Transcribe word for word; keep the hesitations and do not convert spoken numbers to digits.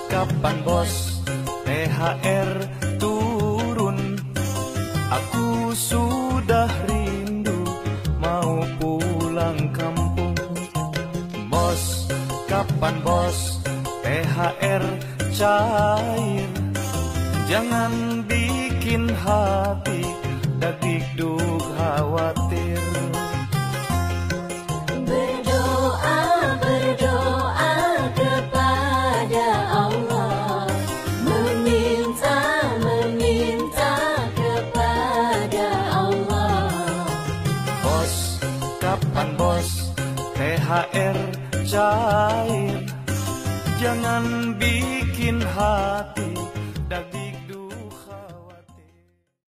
kapan bos T H R turun? Aku sudah rindu mau pulang kampung. Bos, kapan bos T H R cair? Jangan bikin hati dak-dikduk khawatir. Berdoa, berdoa kepada Allah, meminta, meminta kepada Allah. Bos, kapan bos T H R cair? Jangan bikin hati